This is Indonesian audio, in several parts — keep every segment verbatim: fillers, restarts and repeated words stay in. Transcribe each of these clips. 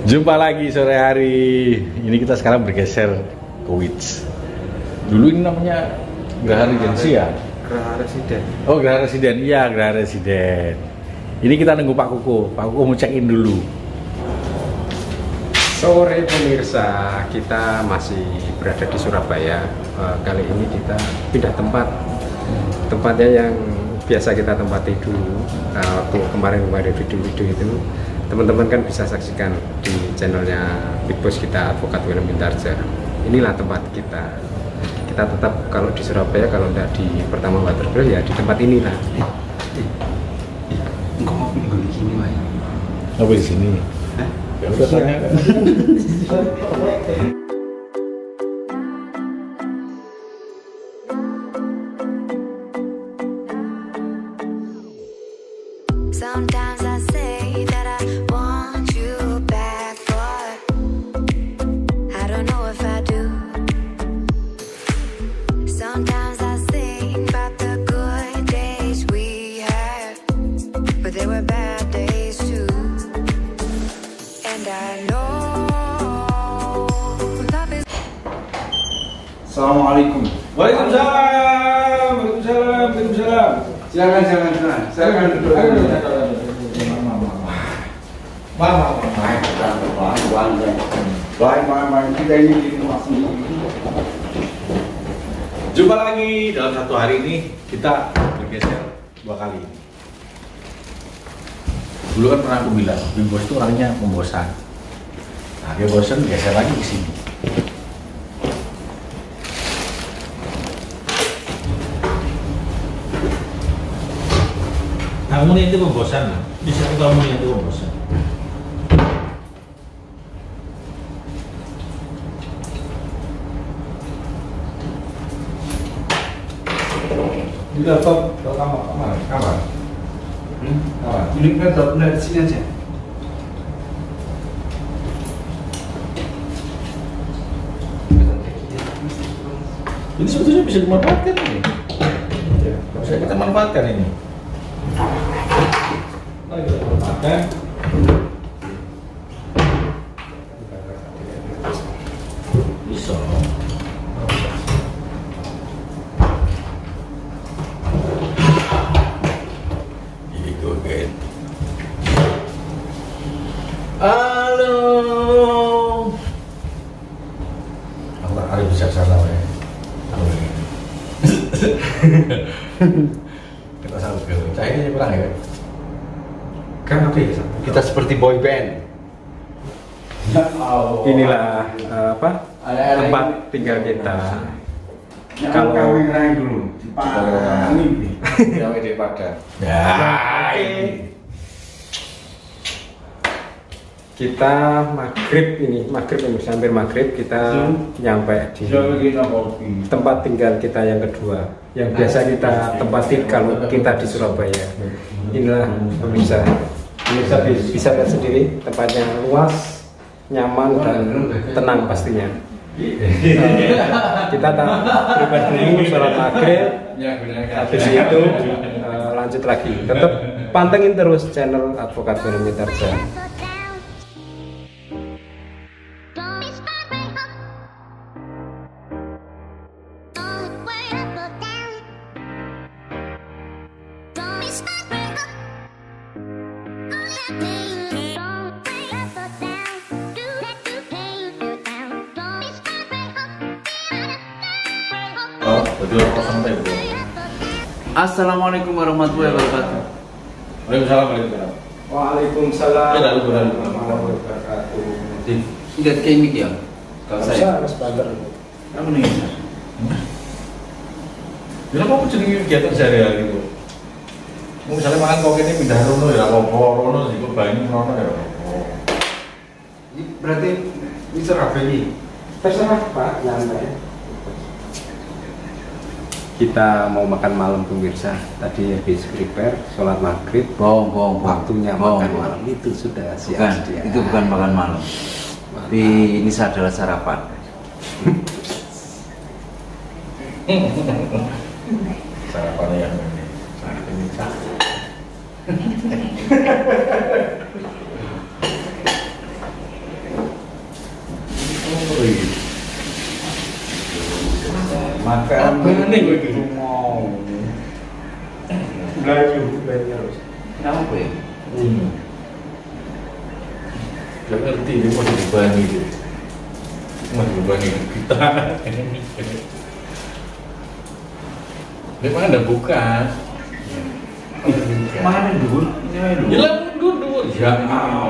Jumpa lagi sore hari. Ini kita sekarang bergeser ke Wits. Dulu ini namanya Geraha Regensi ya? Geraha Residen. Oh, Geraha Residen. Iya, Geraha Residen. Ini kita nunggu Pak Kuku. Pak Kuku mau check-in dulu. Sore pemirsa, kita masih berada di Surabaya. Uh, kali ini kita pindah tempat. Tempatnya yang biasa kita tempati dulu. Uh, waktu kemarin-kemarin video-video itu, teman-teman kan bisa saksikan di channelnya Big Boss kita, Advokat William Bintarja. Inilah tempat kita. Kita tetap kalau di Surabaya, kalau tidak di Pertama Waterfront ya di tempat inilah. Enggak mau pindah di sini, Mas. Apa di sini? Hah? Ya udah tanya. Sometimes I say that I want you back, but I don't know if I do. Sometimes I think about the good days we had, but there were bad days too. And I know love is. Assalamualaikum. Waalaikumsalam. Waalaikumsalam. Waalaikumsalam. Silakan, silakan, silakan. Silakan duduk. Mama, Baik, baik, baik. Kita ini di rumah sendiri. jumpa lagi dalam satu hari ini kita bergeser dua kali. Dulu kan pernah aku bilang, Big Boss itu orangnya membosan. Nah, dia bosan geser lagi ke sini. Kamu itu membosan, bisa kamu itu membosan. Ini laptop, ke kamar, kamar, kamar. Hmm? Kamar. Ini kan udah di sini aja. Ini sebetulnya bisa dimanfaatkan ini. Bisa kita manfaatkan ini. Mari kita manfaatkan. Bisa. Gitu kan. Halo. Aku tak ada bisa salah ya. Kita sambut ke cahayanya kurang ya. Kan apa ya? Kita seperti boy band. Inilah uh, apa? Tempat tinggal kita. Kalau kawin rai dulu. Dipahami. Yang daripada. Ya. Ini. Kita maghrib ini, maghrib ini hampir maghrib kita Hmm. nyampe di kita kopi. tempat tinggal kita yang kedua, yang biasa kita tempati kalau kita di Surabaya. Inilah pemirsa, pemirsa bisa lihat sendiri tempatnya luas, nyaman dan tenang pastinya. Uh, kita tak pribadi dulu sholat maghrib, habis itu uh, lanjut lagi. Tetap pantengin terus channel Advokat William Bintarja. Oh, betul kosong teh, Bro. Assalamualaikum warahmatullahi wabarakatuh. Waalaikumsalam, waalaikumsalam. Waalaikumsalam Eh, lalu, lalu. warahmatullahi wabarakatuh. Tidak kayak ini ya. Kalau Bisa, saya, Mas Bandar. kamu nih. Kenapa aku jadi kegiatan sehari-hari itu? Mau misalnya makan kok ini pindah rono ya, apa rono sih kok banyak rono ya. Berarti ini Surabaya. Terserah Pak, nyantai. Kita mau makan malam pemirsa. Tadi habis prepare sholat maghrib. Bohong, bohong, bohong. Waktunya Bohong, makan bohong. malam itu sudah Bukan, siap dia. itu bukan makan malam. Tapi ini adalah sarapan. Sarapannya yang ini. Sarapan ini. Makan Ini gue gitu. mau. Melayu, melayu terus. Kenapa ya? Hmm. Gak ngerti dia mau dibebani gitu. Mau dibebani kita. Dia mana ada buka? Mana dulu? Ini dulu. Ya lah mundur dulu. Ya Allah.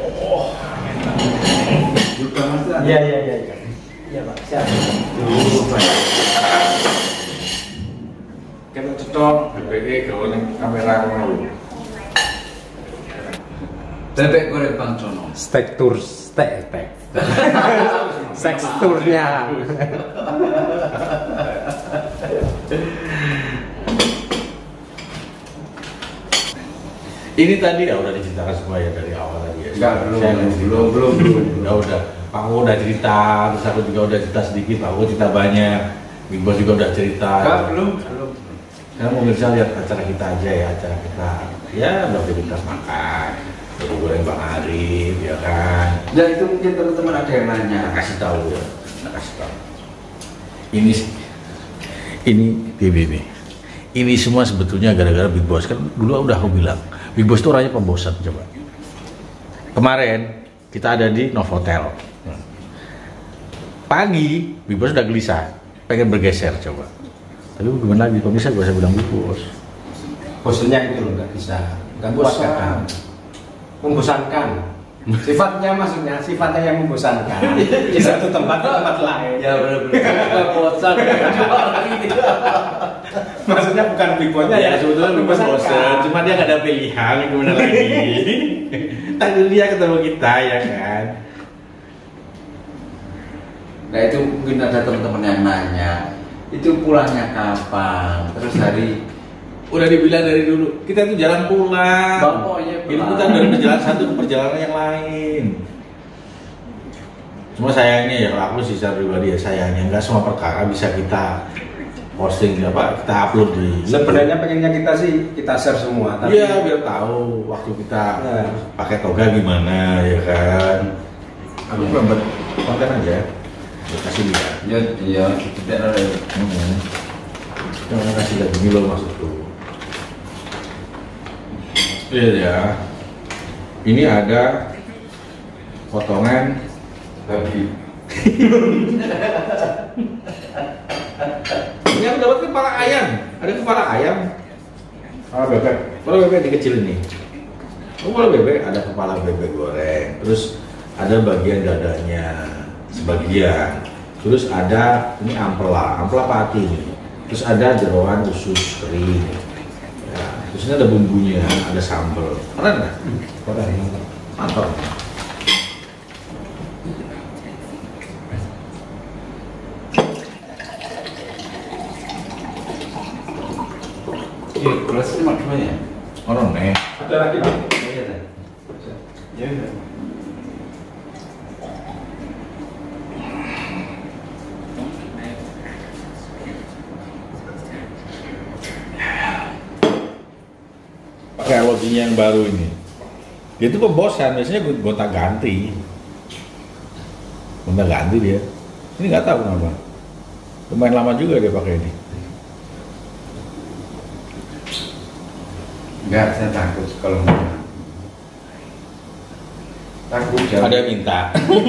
Juga masih ada. Iya, iya, iya, iya. Iya, Pak. Siap. Dulu Pak. Kita cetok B P G kalau ning kamera ngono. Bebek goreng Bang Cono. Steak tour, steak, steak. Seks tournya. Ini tadi ya udah diceritakan semua ya dari awal tadi ya. Enggak, belum, Saya belum, ngasih belum, tahu. belum, belum. Udah udah. Pak Wo udah cerita, terus aku juga udah cerita sedikit. Pak Wo cerita banyak. Big Boss juga udah cerita. Enggak, belum, belum. Sekarang pemirsa lihat acara kita aja ya, acara kita. Ya beraktivitas makan. Jadi goreng Bang Arif, ya kan. Ya itu mungkin teman-teman ada yang nanya. Nah, kasih tahu ya, nah, kasih tahu. Ini sih, ini B B B. Ini semua sebetulnya gara-gara Big Boss. Kan dulu udah aku bilang, Big Boss itu orangnya pembosan coba. Kemarin kita ada di Novotel. Pagi Big Boss udah gelisah, pengen bergeser coba. Tapi gimana lagi? Pemirsa gak usah bilang Big Boss. Bosannya itu loh, nggak bisa. Nggak kuat Bosan. kadang. Membosankan. Sifatnya maksudnya, sifatnya yang membosankan. Di satu tempat ke tempat lain. Ya benar-benar bosan. Maksudnya bukan Big Boss-nya Ya sebetulnya Big Boss bosan, cuma dia gak ada pilihan, gimana lagi? Takdir dia ketemu kita ya kan. Nah itu mungkin ada teman-teman yang nanya, itu pulangnya kapan? Terus hari Udah dibilang dari dulu, kita tuh jalan pulang. Pokoknya Ini pulang. kita dari perjalanan satu ke perjalanan yang lain. Cuma sayangnya ya, kalau aku sih secara pribadi ya sayangnya nggak semua perkara bisa kita posting apa kita upload di. Sebenarnya pengennya kita sih kita share semua. Tapi Iya biar tahu waktu kita Ya. pakai toga gimana ya kan. Aku Ya. buat konten aja. Gue kasih lihat. ya iya tidak ada. Hmm. Jangan kasih lihat ini loh maksudku. Iya ya. Ini ada potongan babi. Ini aku dapat kepala ayam. Ada kepala ayam. Kepala bebek. Kepala bebek dikecilin nih. Kepala bebek ada kepala bebek goreng. Terus ada bagian dadanya sebagian. Terus ada ini ampela, ampela pati nih. Terus ada jeroan usus kering. Ya, terus ini ada bumbunya, ada sambal. Keren nggak? Keren. Mantap. Iya, kelas lima dua ya. Orang nih. Ada lagi Pak? Iya kan. Ya. Pakai loginya yang baru ini. Dia tuh pembosan, biasanya gue gonta ganti. Gonta ganti dia. Ini nggak tahu kenapa. Lumayan lama juga dia pakai ini. Enggak, saya takut kalau mau. Takut jauh. Ada yang minta.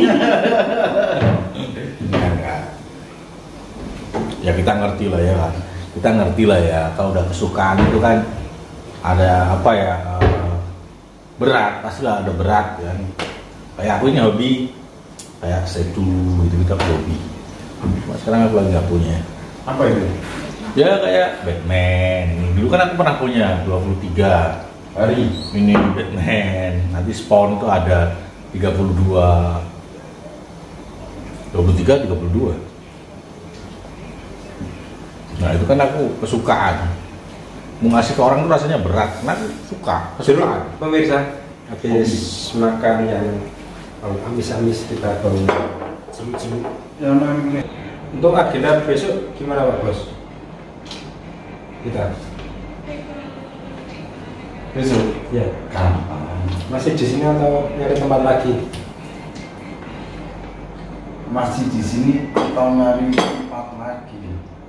Enggak, enggak. Ya kita ngerti lah ya kan. Kita ngerti lah ya. Kalau udah kesukaan itu kan ada apa ya eh, berat, pastilah ada berat kan. Kayak aku ini hobi kayak setu itu kita hobi. Cuma sekarang aku lagi nggak punya. Apa itu? Ya kayak Batman. Dulu kan aku pernah punya dua puluh tiga Hari. ini Batman. Nanti Spawn itu ada tiga puluh dua. dua puluh tiga, tiga puluh dua. Nah itu kan aku kesukaan. Mau ngasih ke orang tuh rasanya berat, karena aku suka, Dulu kesukaan. pemirsa habis makan yang oh, amis-amis kita baru cemil-cemil. Yang mana? Untuk agenda besok gimana Pak Bos? Kita Besok. ya Kapan? masih di sini atau nyari tempat lagi? Masih di sini atau nyari tempat lagi?